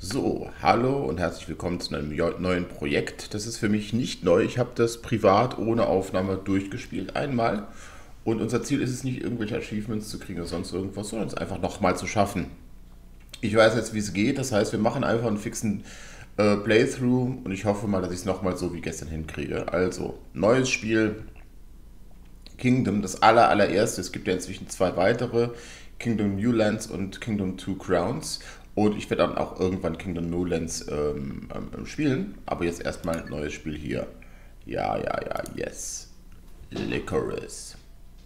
So, hallo und herzlich willkommen zu einem neuen Projekt. Das ist für mich nicht neu. Ich habe das privat ohne Aufnahme durchgespielt einmal. Und unser Ziel ist es nicht, irgendwelche Achievements zu kriegen oder sonst irgendwas, sondern es einfach nochmal zu schaffen. Ich weiß jetzt, wie es geht. Das heißt, wir machen einfach einen fixen Playthrough und ich hoffe mal, dass ich es nochmal so wie gestern hinkriege. Also, neues Spiel, Kingdom, das allererste. Es gibt ja inzwischen zwei weitere, Kingdom New Lands und Kingdom Two Crowns. Und ich werde dann auch irgendwann Kingdom New Lands spielen. Aber jetzt erstmal ein neues Spiel hier. Ja, yes. Licorice.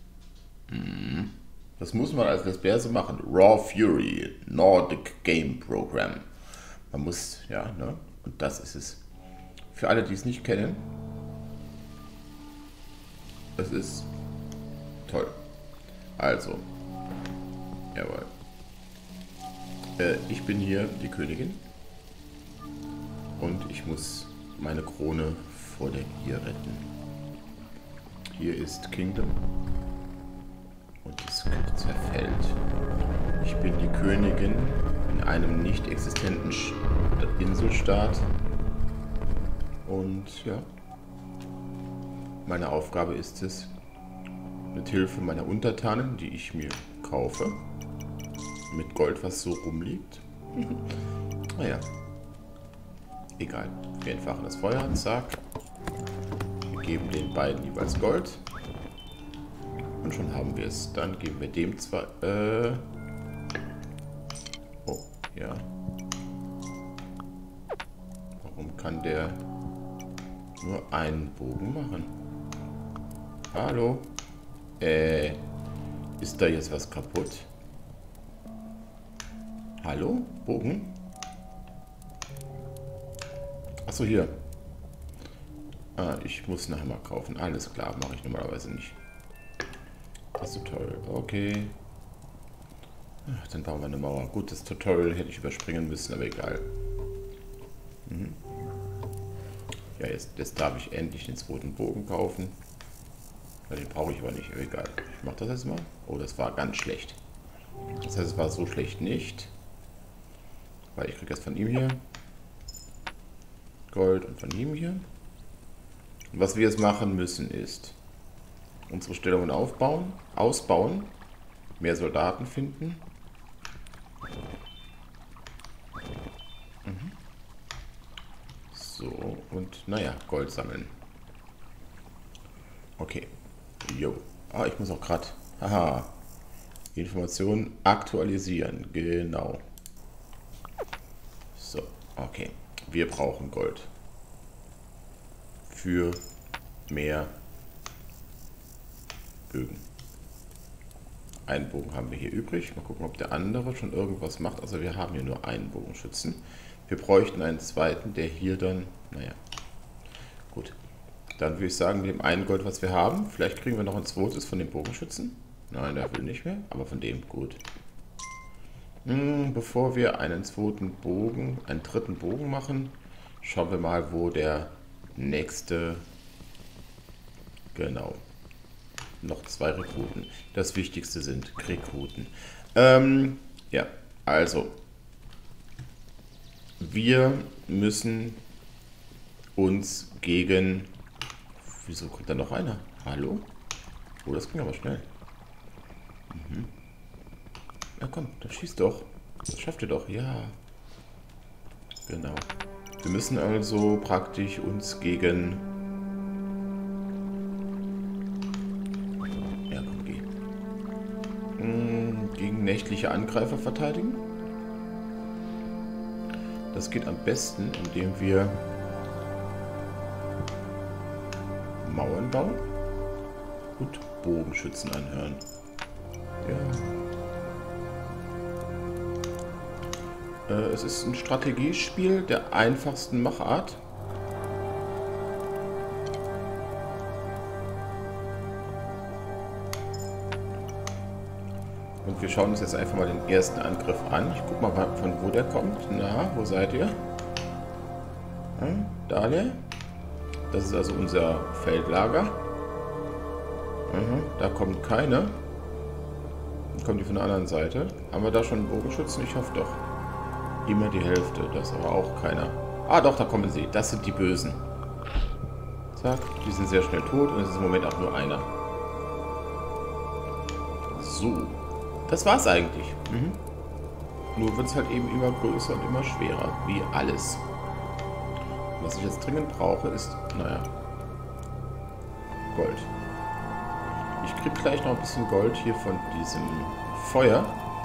Das muss man als Lesbier so machen. Raw Fury, Nordic Game Program. Man muss, ja, ne? Und das ist es. Für alle, die es nicht kennen, es ist toll. Also, jawohl. Ich bin hier die Königin und ich muss meine Krone vor der Gier retten. Hier ist Kingdom und es zerfällt. Ich bin die Königin in einem nicht existenten Inselstaat und ja, meine Aufgabe ist es, mit Hilfe meiner Untertanen, die ich mir kaufe, mit Gold, was so rumliegt. Naja, egal. Wir entfachen das Feuer, zack. Wir geben den beiden jeweils Gold. Und schon haben wir es. Dann geben wir dem zwar... Oh, ja. Warum kann der nur einen Bogen machen? Hallo? Ist da jetzt was kaputt? Hallo? Bogen? Achso, hier. Ah, ich muss nachher mal kaufen. Alles klar, mache ich normalerweise nicht. Das Tutorial. Okay. Ach, dann bauen wir eine Mauer. Gut, das Tutorial hätte ich überspringen müssen, aber egal. Ja, jetzt darf ich endlich den zweiten Bogen kaufen. Ja, den brauche ich aber nicht. Aber egal. Ich mache das jetzt mal. Oh, das war ganz schlecht. Das heißt, es war so schlecht nicht. Weil ich kriege jetzt von ihm hier Gold und von ihm hier. Und was wir jetzt machen müssen ist unsere Stellungen ausbauen, mehr Soldaten finden. So, und naja, Gold sammeln. Okay. Jo. Ah, ich muss auch gerade. Haha. Informationen aktualisieren. Genau. So, okay. Wir brauchen Gold. Für mehr Bögen. Einen Bogen haben wir hier übrig. Mal gucken, ob der andere schon irgendwas macht. Also wir haben hier nur einen Bogenschützen. Wir bräuchten einen zweiten, der hier dann... Naja. Gut. Dann würde ich sagen, mit dem einen Gold, was wir haben, vielleicht kriegen wir noch ein zweites von dem Bogenschützen. Nein, der will nicht mehr. Aber von dem, gut. Bevor wir einen dritten Bogen machen, schauen wir mal, wo der nächste, genau, noch zwei Rekruten. Das Wichtigste sind Rekruten. Ja, also, wir müssen uns gegen, wieso kommt da noch einer? Hallo? Oh, das ging aber schnell. Ja komm, dann schießt doch. Das schafft ihr doch, ja. Genau. Wir müssen also praktisch uns gegen... Ja komm, geh. Gegen nächtliche Angreifer verteidigen. Das geht am besten, indem wir Mauern bauen und Bogenschützen anhören. Ja. Es ist ein Strategiespiel der einfachsten Machart. Und wir schauen uns jetzt einfach mal den ersten Angriff an. Ich guck mal, von wo der kommt. Na, wo seid ihr? Da der. Das ist also unser Feldlager. Da kommt keiner. Dann kommen die von der anderen Seite. Haben wir da schon einen Bogenschützen? Ich hoffe doch. Immer die Hälfte. Das ist aber auch keiner. Ah, doch, da kommen sie. Das sind die Bösen. Zack, die sind sehr schnell tot und es ist im Moment auch nur einer. So. Das war's eigentlich. Nur wird es halt eben immer größer und immer schwerer. Wie alles. Was ich jetzt dringend brauche, ist, naja, Gold. Ich krieg gleich noch ein bisschen Gold hier von diesem Feuer.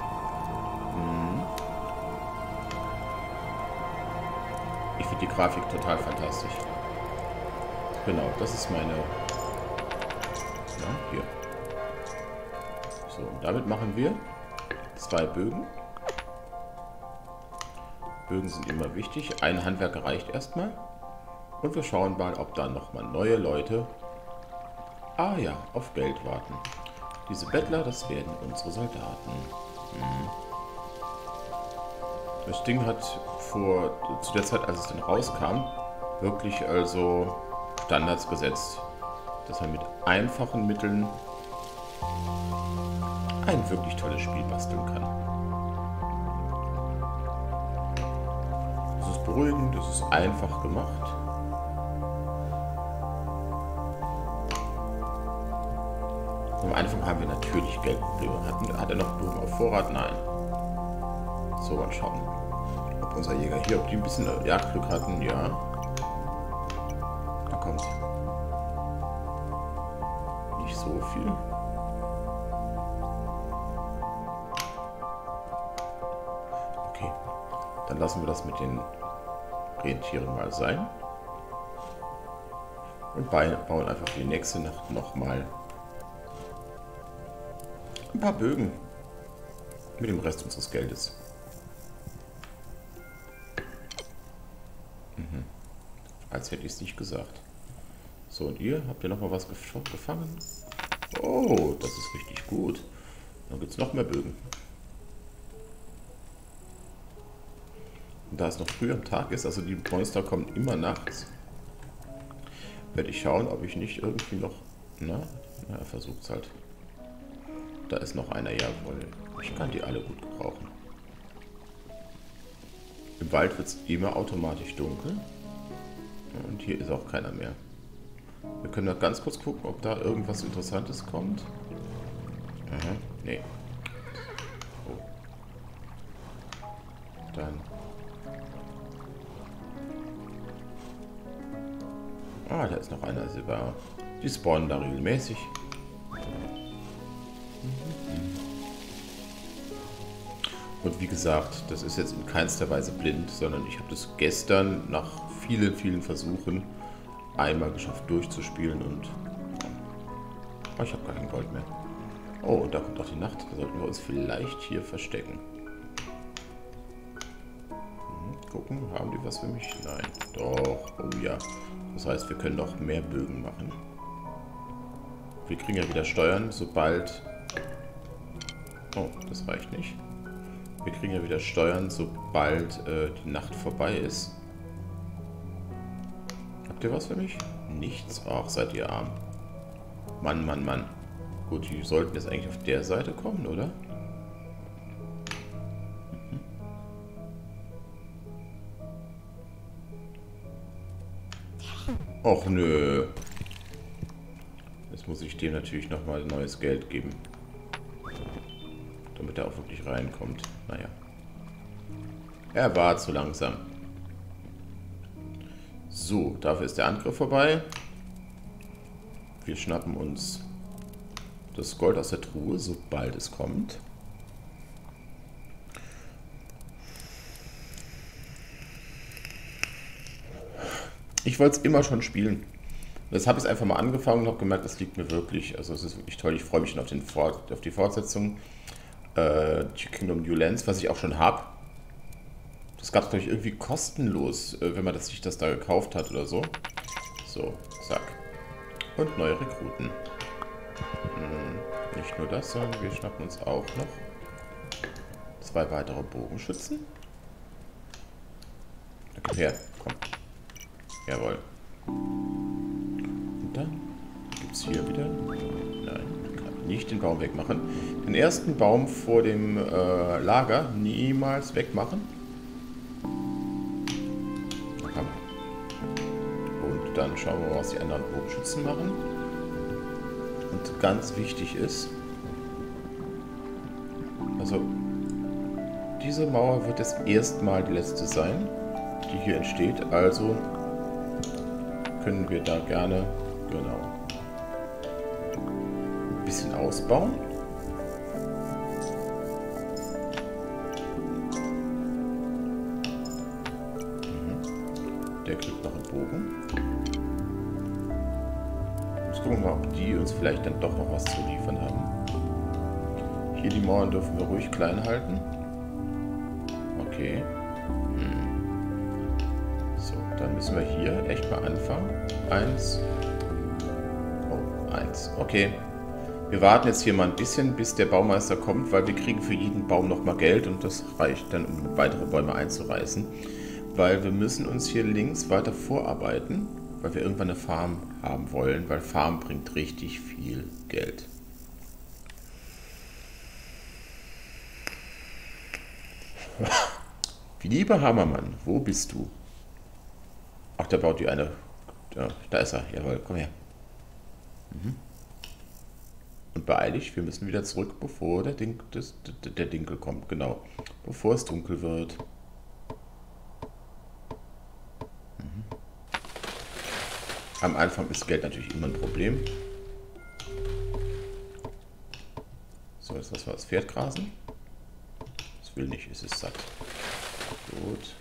Ich finde die Grafik total fantastisch. Genau, das ist meine... Ja, hier. So, und damit machen wir 2 Bögen. Bögen sind immer wichtig. Ein Handwerker reicht erstmal. Und wir schauen mal, ob da nochmal neue Leute... Ah ja, auf Geld warten. Diese Bettler, das werden unsere Soldaten. Das Ding hat zu der Zeit, als es dann rauskam, wirklich also Standards gesetzt, dass man mit einfachen Mitteln ein wirklich tolles Spiel basteln kann. Das ist beruhigend, das ist einfach gemacht. Am Anfang haben wir natürlich Geldprobleme. Hat er noch Blumen auf Vorrat? Nein. So, mal schauen. Ob unser Jäger hier, ob die ein bisschen Jagdglück hatten, ja. Da kommt nicht so viel. Okay. Dann lassen wir das mit den Rentieren mal sein. Und bauen einfach für die nächste Nacht nochmal ein paar Bögen mit dem Rest unseres Geldes. Als hätte ich es nicht gesagt. So, und ihr? Habt ihr noch mal was gefangen? Oh, das ist richtig gut. Dann gibt es noch mehr Bögen. Und da es noch früh am Tag ist, also die Monster kommen immer nachts, werde ich schauen, ob ich nicht irgendwie noch... Na, er versucht es halt. Da ist noch einer, jawohl. Ich kann die alle gut gebrauchen. Im Wald wird es immer automatisch dunkel. Und hier ist auch keiner mehr. Wir können noch ganz kurz gucken, ob da irgendwas Interessantes kommt. Aha, nee. Oh. Dann. Ah, da ist noch einer. Die spawnen da regelmäßig. Und wie gesagt, das ist jetzt in keinster Weise blind, sondern ich habe das gestern nach vielen, vielen Versuchen einmal geschafft durchzuspielen und ich habe gar kein Gold mehr. Oh, und da kommt auch die Nacht. Da sollten wir uns vielleicht hier verstecken. Gucken, haben die was für mich? Nein, doch. Oh ja. Das heißt, wir können noch mehr Bögen machen. Wir kriegen ja wieder Steuern, sobald... Oh, das reicht nicht. Wir kriegen ja wieder Steuern, sobald die Nacht vorbei ist. Habt ihr was für mich? Nichts. Ach, seid ihr arm. Mann, Mann, Mann. Gut, die sollten jetzt eigentlich auf der Seite kommen, oder? Och, nö. Jetzt muss ich dem natürlich nochmal neues Geld geben. Damit er auch wirklich reinkommt. Naja. Er war zu langsam. So, dafür ist der Angriff vorbei. Wir schnappen uns das Gold aus der Truhe, sobald es kommt. Ich wollte es immer schon spielen. Jetzt habe ich es einfach mal angefangen und habe gemerkt, das liegt mir wirklich. Also es ist wirklich toll. Ich freue mich schon auf die Fortsetzung. Kingdom New Lands, was ich auch schon habe. Das gab es, glaube ich, irgendwie kostenlos, wenn man sich das da gekauft hat oder so. So, zack. Und neue Rekruten. Nicht nur das, sondern wir schnappen uns auch noch 2 weitere Bogenschützen. Da gib her, komm. Jawohl. Und dann gibt es hier wieder... Nein, kann nicht den Baum wegmachen. Den ersten Baum vor dem Lager niemals wegmachen. dann schauen wir mal, was die anderen Bogenschützen machen. Und ganz wichtig ist, also diese Mauer wird jetzt erstmal die letzte sein, die hier entsteht. Also können wir da gerne, genau, ein bisschen ausbauen. Der kriegt noch einen Bogen. Jetzt gucken wir mal, ob die uns vielleicht dann doch noch was zu liefern haben. Hier die Mauern dürfen wir ruhig klein halten. Okay. So, dann müssen wir hier echt mal anfangen. 1. Oh, 1. Okay. Wir warten jetzt hier mal ein bisschen, bis der Baumeister kommt, weil wir kriegen für jeden Baum nochmal Geld und das reicht dann, um weitere Bäume einzureißen. Weil wir müssen uns hier links weiter vorarbeiten, weil wir irgendwann eine Farm haben wollen, weil Farm bringt richtig viel Geld. Lieber Hammermann, wo bist du? Ach, der baut die eine. Ja, da ist er. Jawohl, komm her. Und beeil dich, wir müssen wieder zurück, bevor der Dinkel kommt. Genau. Bevor es dunkel wird. Am Anfang ist Geld natürlich immer ein Problem. So, jetzt lassen wir das Pferd grasen. Das will nicht, es ist satt. Gut.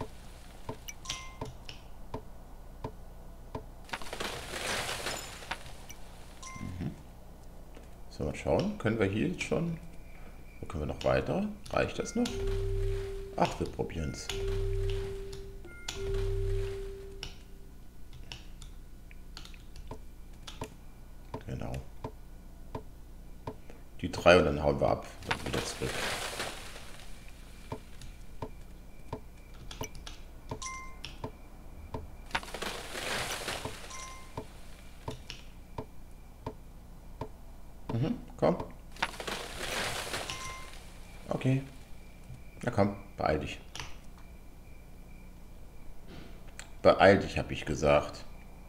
So, mal schauen. Können wir hier jetzt schon... Wo können wir noch weiter? Reicht das noch? Ach, wir probieren es. Genau. Die 3 und dann hauen wir ab. Dann wieder zurück. Komm. Okay. Na komm, beeil dich. Beeil dich, habe ich gesagt.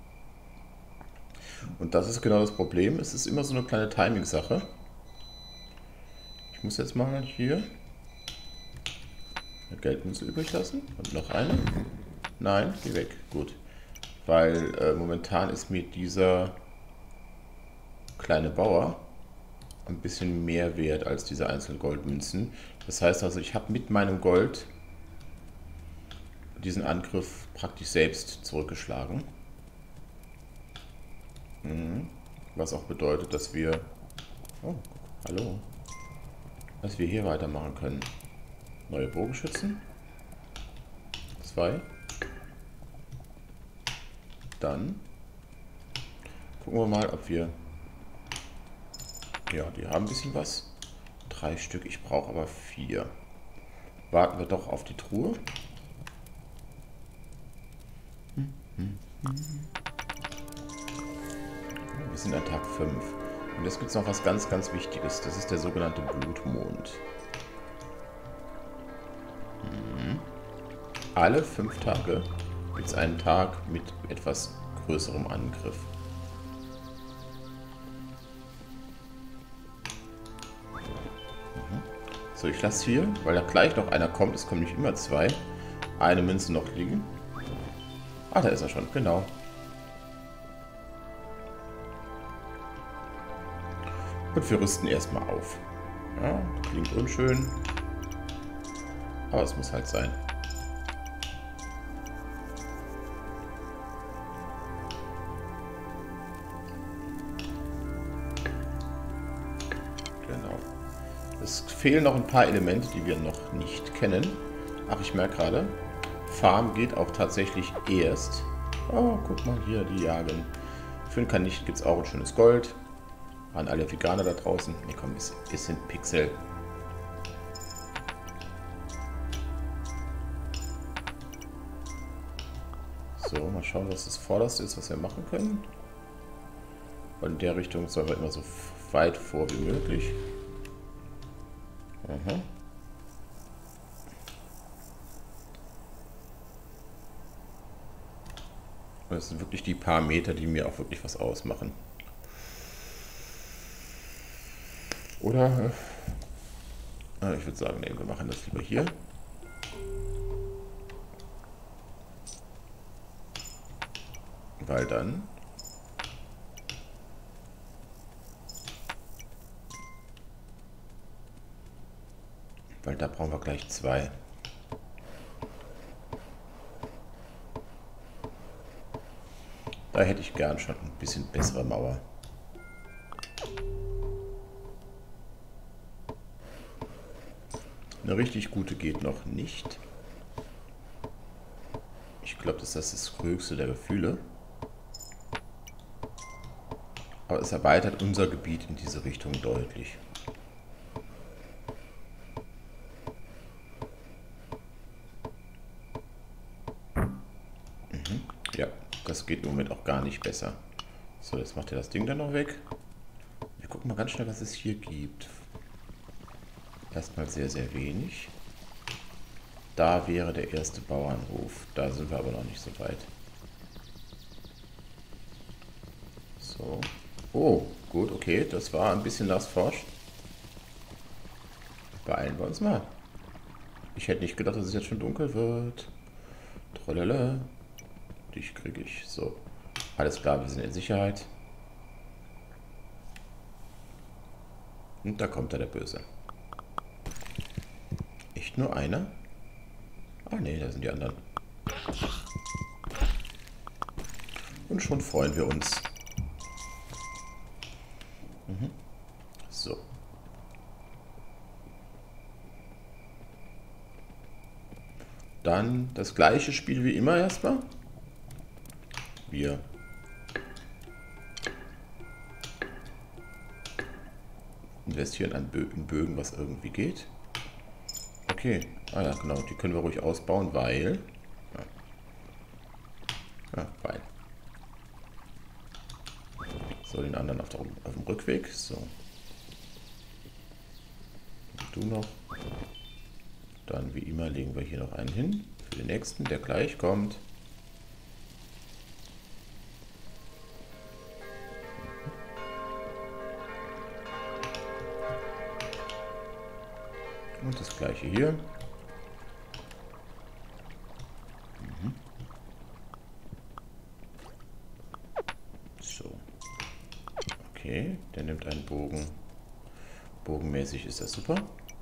Und das ist genau das Problem. Es ist immer so eine kleine Timing-Sache. Ich muss jetzt mal hier eine Geldmünze übrig lassen. Und noch eine. Nein, geh weg. Gut. Weil momentan ist mir dieser kleine Bauer ein bisschen mehr wert als diese einzelnen Goldmünzen. Das heißt also, ich habe mit meinem Gold diesen Angriff praktisch selbst zurückgeschlagen. Was auch bedeutet, dass wir... Oh, hallo. Dass wir hier weitermachen können. Neue Bogenschützen. 2. Dann gucken wir mal, ob wir... Ja, die haben ein bisschen was. 3 Stück, ich brauche aber 4. Warten wir doch auf die Truhe. Wir sind an Tag 5. Und jetzt gibt es noch was ganz, ganz Wichtiges. Das ist der sogenannte Blutmond. Alle 5 Tage gibt es einen Tag mit etwas größerem Angriff. So, ich lasse hier, weil da gleich noch einer kommt, es kommen nicht immer 2, eine Münze noch liegen. Ah, da ist er schon, genau. Und wir rüsten erstmal auf. Ja, klingt unschön. Aber es muss halt sein. Genau. Es fehlen noch ein paar Elemente, die wir noch nicht kennen. Ach, ich merke gerade, Farm geht auch tatsächlich erst. Oh, guck mal hier, die jagen. Für einen Kanicht gibt es auch ein schönes Gold. An alle Veganer da draußen. Ne, komm, es sind Pixel. So, mal schauen, was das Vorderste ist, was wir machen können. Und in der Richtung sollen wir immer so weit vor wie möglich. Aha. Das sind wirklich die paar Meter, die mir auch wirklich was ausmachen. Oder, ich würde sagen, nee, wir machen das lieber hier. Weil dann... Weil da brauchen wir gleich 2. Da hätte ich gern schon ein bisschen bessere Mauer. Eine richtig gute geht noch nicht. Ich glaube, das ist das höchste der Gefühle. Aber es erweitert unser Gebiet in diese Richtung deutlich. Ja, das geht im Moment auch gar nicht besser. So, jetzt macht er das Ding dann noch weg. Wir gucken mal ganz schnell, was es hier gibt. Erstmal sehr, sehr wenig. Da wäre der erste Bauernhof. Da sind wir aber noch nicht so weit. So. Oh, gut, okay. Das war ein bisschen nass forscht. Beeilen wir uns mal. Ich hätte nicht gedacht, dass es jetzt schon dunkel wird. Trollala. Dich kriege ich. So. Alles klar, wir sind in Sicherheit. Und da kommt der Böse. Echt nur einer? Ah ne, da sind die anderen. Und schon freuen wir uns. So. Dann das gleiche Spiel wie immer erstmal. Wir investieren an Bögen, was irgendwie geht. Okay, ah ja, genau, die können wir ruhig ausbauen, weil... Ja, weil... So, den anderen auf dem Rückweg, so. Und du noch. Dann, wie immer, legen wir hier noch einen hin, für den nächsten, der gleich kommt. Und das gleiche hier. So. Okay, der nimmt einen Bogen. Bogenmäßig ist das super.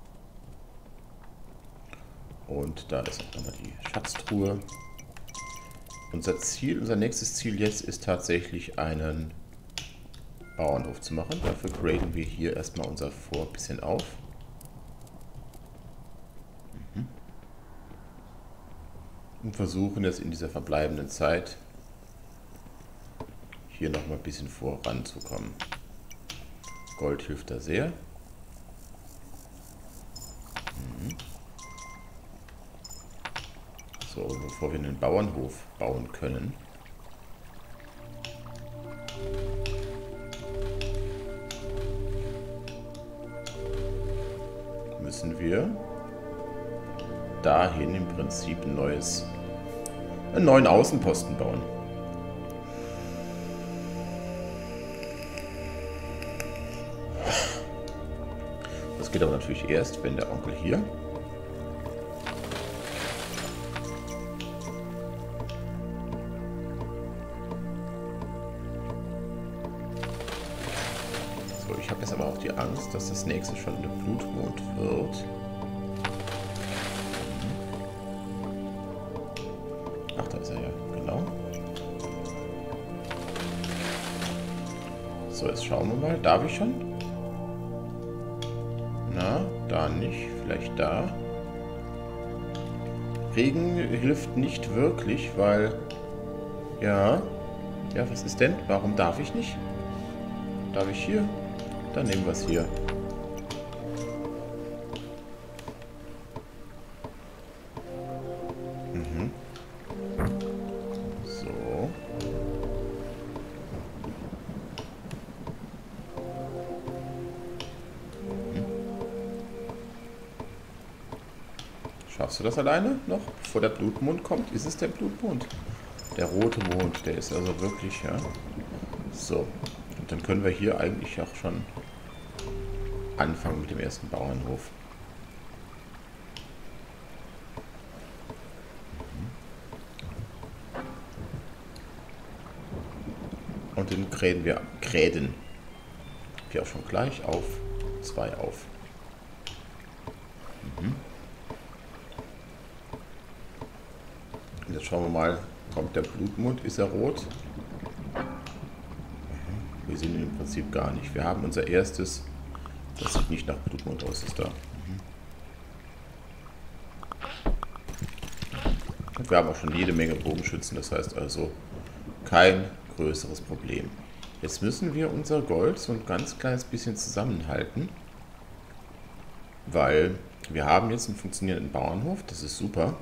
Und da ist auch nochmal die Schatztruhe. Unser nächstes Ziel jetzt ist tatsächlich einen Bauernhof zu machen. Dafür graden wir hier erstmal unser Fort ein bisschen auf. Und versuchen jetzt in dieser verbleibenden Zeit hier nochmal ein bisschen voranzukommen. Gold hilft da sehr. So, bevor wir einen Bauernhof bauen können, müssen wir dahin im Prinzip einen neuen Außenposten bauen. Das geht aber natürlich erst, wenn der Onkel hier so, ich habe jetzt aber auch die Angst, dass das nächste schon eine Blutmond wird. Ach, da ist er ja, genau. So, jetzt schauen wir mal. Darf ich schon? Na, da nicht. Vielleicht da. Regen hilft nicht wirklich, weil... Ja. Ja, was ist denn? Warum darf ich nicht? Darf ich hier? Dann nehmen wir es hier. So. Schaffst du das alleine noch? Bevor der Blutmond kommt? Ist es der Blutmond? Der rote Mond, der ist also wirklich, ja. So. Und dann können wir hier eigentlich auch schon anfangen mit dem ersten Bauernhof. Und den kräden wir auch schon gleich auf 2 auf. Und jetzt schauen wir mal, kommt der Blutmond, ist er rot? Wir sehen ihn im Prinzip gar nicht. Wir haben unser erstes, das sieht nicht nach Blutmond aus, ist da. Und wir haben auch schon jede Menge Bogenschützen, das heißt also kein größeres Problem. Jetzt müssen wir unser Gold so ein ganz kleines bisschen zusammenhalten, weil wir haben jetzt einen funktionierenden Bauernhof, das ist super.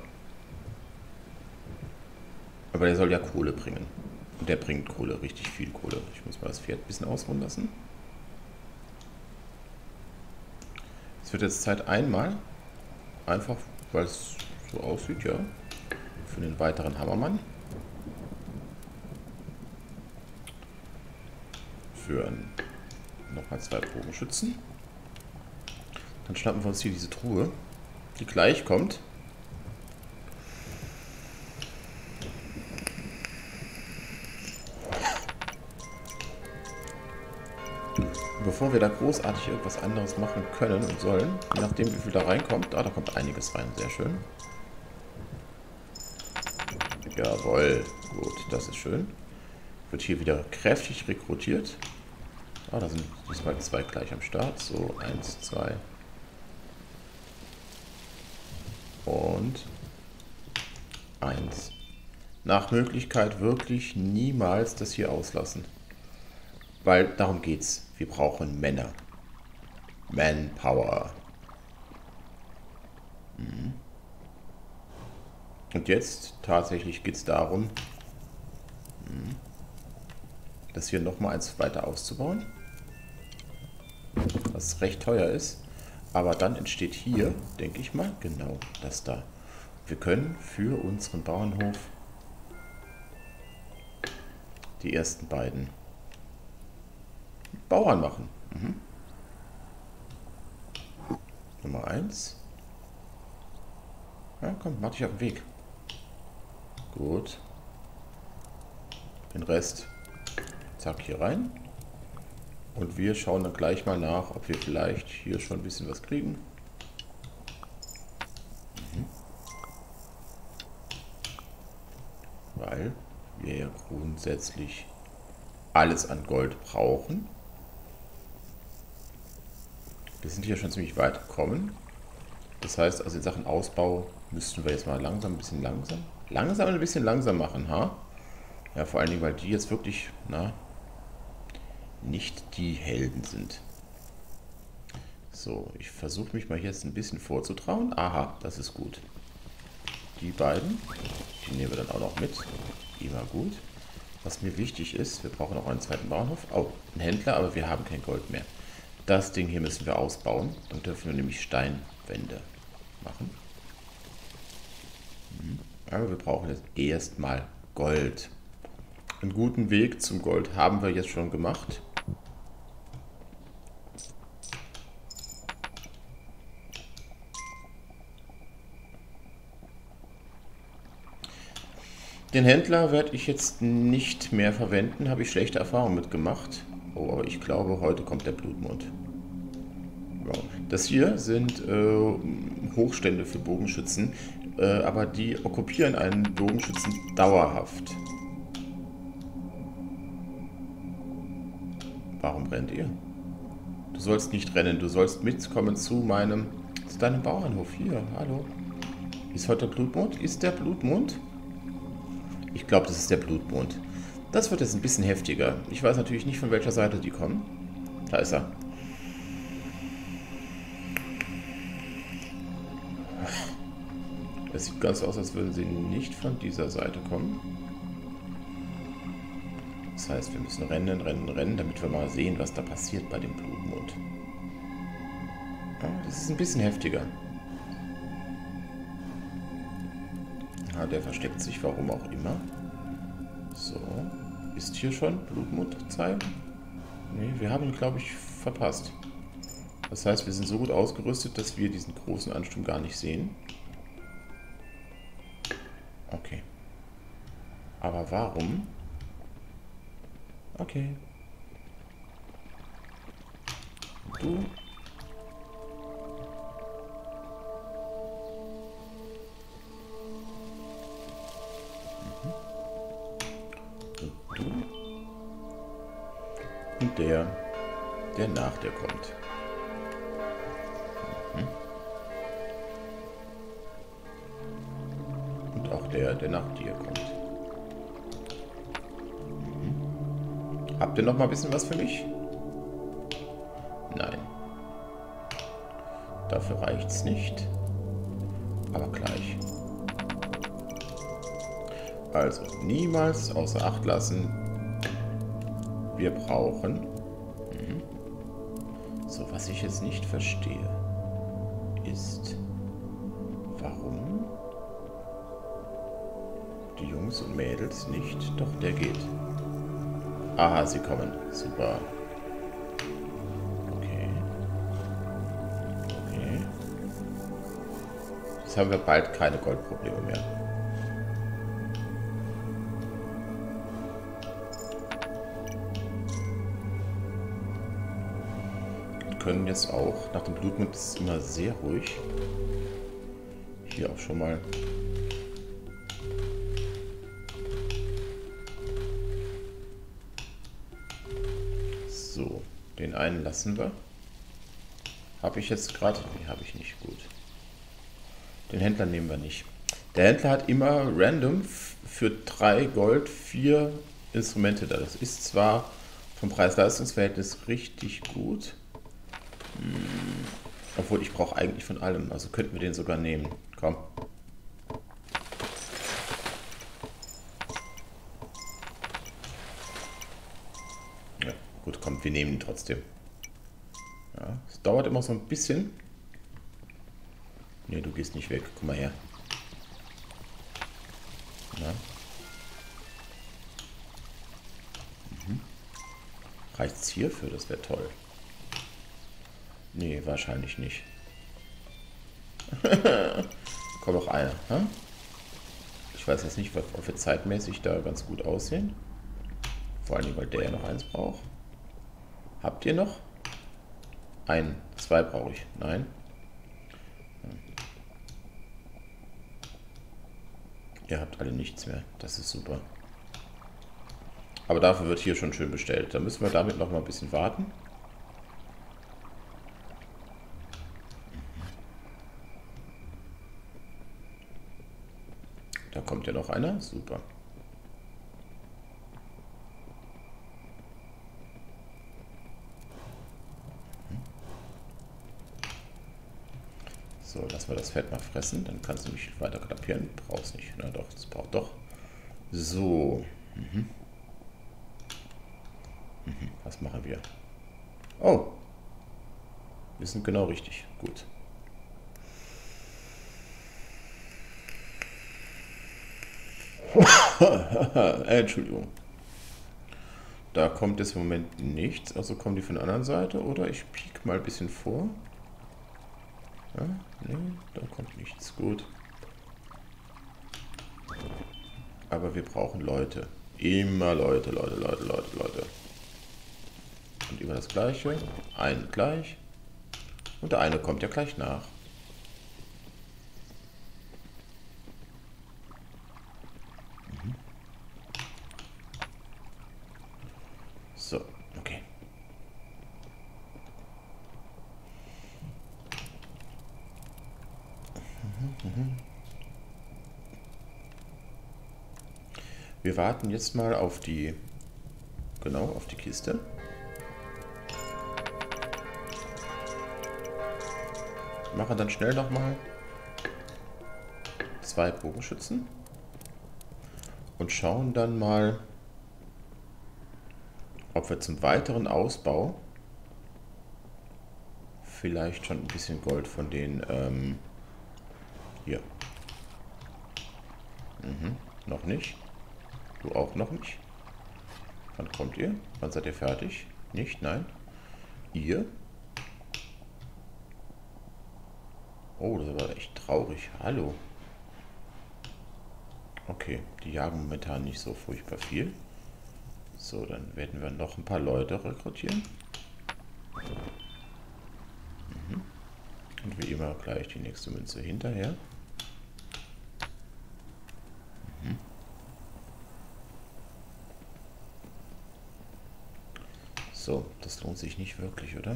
Aber der soll ja Kohle bringen. Und der bringt Kohle, richtig viel Kohle. Ich muss mal das Pferd ein bisschen ausruhen lassen. Es wird jetzt Zeit einmal, einfach weil es so aussieht, ja, für den weiteren Hammermann. Für nochmal 2 Bogenschützen. Dann schnappen wir uns hier diese Truhe, die gleich kommt. Bevor wir da großartig irgendwas anderes machen können und sollen, je nachdem wie viel da reinkommt, da kommt einiges rein, sehr schön. Jawohl, gut, das ist schön. Wird hier wieder kräftig rekrutiert. Da sind diesmal 2 gleich am Start, so 1, 2 und 1. Nach Möglichkeit wirklich niemals das hier auslassen. Weil darum geht's. Wir brauchen Männer. Manpower. Und jetzt tatsächlich geht es darum, das hier nochmal eins weiter auszubauen. Was recht teuer ist. Aber dann entsteht hier, denke ich mal, genau das da. Wir können für unseren Bauernhof die ersten beiden Bauern machen. Nummer 1. Ja, komm, mach dich auf den Weg. Gut. Den Rest, zack, hier rein. Und wir schauen dann gleich mal nach, ob wir vielleicht hier schon ein bisschen was kriegen. Weil wir ja grundsätzlich alles an Gold brauchen. Wir sind hier schon ziemlich weit gekommen. Das heißt, also in Sachen Ausbau müssten wir jetzt mal langsam ein bisschen langsam machen, ha? Ja, vor allen Dingen, weil die jetzt wirklich, nicht die Helden sind. So, ich versuche mich mal jetzt ein bisschen vorzutrauen. Aha, das ist gut. Die beiden, die nehmen wir dann auch noch mit. Immer gut. Was mir wichtig ist, wir brauchen auch einen zweiten Bauernhof. Oh, einen Händler, aber wir haben kein Gold mehr. Das Ding hier müssen wir ausbauen. Dann dürfen wir nämlich Steinwände machen. Aber wir brauchen jetzt erstmal Gold. Einen guten Weg zum Gold haben wir jetzt schon gemacht. Den Händler werde ich jetzt nicht mehr verwenden, habe ich schlechte Erfahrungen mitgemacht. Oh, aber ich glaube, heute kommt der Blutmond. Ja. Das hier sind Hochstände für Bogenschützen, aber die okkupieren einen Bogenschützen dauerhaft. Warum rennt ihr? Du sollst nicht rennen, du sollst mitkommen zu deinem Bauernhof. Hier, hallo. Ist heute der Blutmond? Ist der Blutmond? Ich glaube, das ist der Blutmond. Das wird jetzt ein bisschen heftiger. Ich weiß natürlich nicht, von welcher Seite die kommen. Da ist er. Es sieht ganz aus, als würden sie nicht von dieser Seite kommen. Das heißt, wir müssen rennen, damit wir mal sehen, was da passiert bei dem Blutmond. Ja, das ist ein bisschen heftiger. Ja, der versteckt sich, warum auch immer. So. Ist hier schon Blutmondzeit? Ne, wir haben ihn, glaube ich, verpasst. Das heißt, wir sind so gut ausgerüstet, dass wir diesen großen Ansturm gar nicht sehen. Okay. Aber warum? Okay. Und du? Und du? Und der nach dir kommt. Und auch der nach dir kommt. Habt ihr noch mal ein bisschen was für mich? Nein. Dafür reicht's nicht. Aber gleich. Also, niemals außer Acht lassen. Wir brauchen... So, was ich jetzt nicht verstehe, ist, warum die Jungs und Mädels nicht... Doch, der geht. Aha, sie kommen. Super. Okay. Okay. Jetzt haben wir bald keine Goldprobleme mehr. Wir können jetzt auch, nach dem Blutmond ist es immer sehr ruhig. Hier auch schon mal. So, den einen lassen wir. Habe ich jetzt gerade? Nee, habe ich nicht. Gut. Den Händler nehmen wir nicht. Der Händler hat immer random für 3 Gold 4 Instrumente da. Das ist zwar vom Preis-Leistungs-Verhältnis richtig gut. Obwohl, ich brauche eigentlich von allem. Also könnten wir den sogar nehmen. Komm. Ja, gut, komm, wir nehmen ihn trotzdem. Ja, es dauert immer so ein bisschen. Ne, du gehst nicht weg. Guck mal her. Ja. Reicht's hierfür? Das wäre toll. Nee, wahrscheinlich nicht. Kommt noch einer. Hm? Ich weiß jetzt nicht, ob wir zeitmäßig da ganz gut aussehen. Vor allem, weil der ja noch eins braucht. Habt ihr noch? 2 brauche ich. Nein. Ihr habt alle nichts mehr. Das ist super. Aber dafür wird hier schon schön bestellt. Da müssen wir damit noch mal ein bisschen warten. Da kommt ja noch einer. Super. So, lass mal das Fett mal fressen. Dann kannst du mich weiter klapieren. Brauchst nicht. Na doch, das braucht doch. So. Was machen wir? Oh. Wir sind genau richtig. Gut. Entschuldigung. Da kommt jetzt im Moment nichts. Also kommen die von der anderen Seite. Oder ich piek mal ein bisschen vor. Ja, nee, da kommt nichts. Gut. Aber wir brauchen Leute. Immer Leute. Und immer das Gleiche. Einen gleich. Und der eine kommt ja gleich nach. So, okay. Wir warten jetzt mal auf die, genau, auf die Kiste. Machen dann schnell nochmal 2 Bogenschützen und schauen dann mal, ob wir zum weiteren Ausbau vielleicht schon ein bisschen Gold von den, hier. Noch nicht. Du auch noch nicht? Wann kommt ihr? Wann seid ihr fertig? Nicht? Nein? Ihr? Oh, das war echt traurig. Hallo. Okay, die jagen momentan nicht so furchtbar viel. So, dann werden wir noch ein paar Leute rekrutieren. Und wie immer gleich die nächste Münze hinterher. So, das lohnt sich nicht wirklich, oder?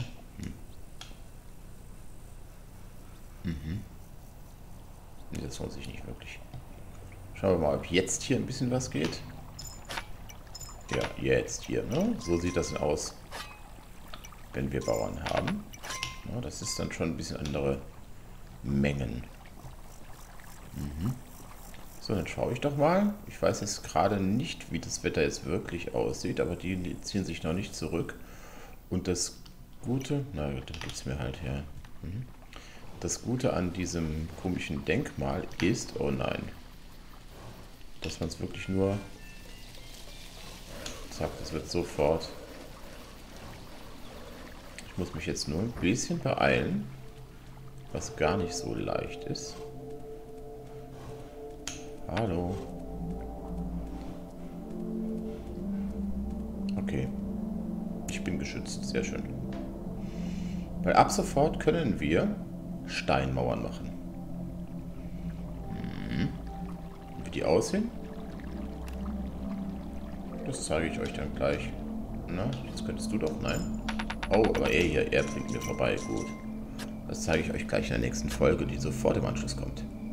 Nee, das lohnt sich nicht wirklich. Schauen wir mal, ob jetzt hier ein bisschen was geht. Ja, jetzt hier, ne? So sieht das aus, wenn wir Bauern haben. Ja, das ist dann schon ein bisschen andere Mengen. So, dann schaue ich doch mal. Ich weiß jetzt gerade nicht, wie das Wetter jetzt wirklich aussieht, aber die ziehen sich noch nicht zurück. Und das Gute, na, dann gibt es mir halt, ja. Das Gute an diesem komischen Denkmal ist, oh nein, dass man es wirklich nur, zack, das wird sofort. Ich muss mich jetzt nur ein bisschen beeilen, was gar nicht so leicht ist. Hallo. Okay. Ich bin geschützt. Sehr schön. Weil ab sofort können wir Steinmauern machen. Wie die aussehen? Das zeige ich euch dann gleich. Na, jetzt könntest du doch. Nein. Oh, aber er bringt mir vorbei. Gut. Das zeige ich euch gleich in der nächsten Folge, die sofort im Anschluss kommt.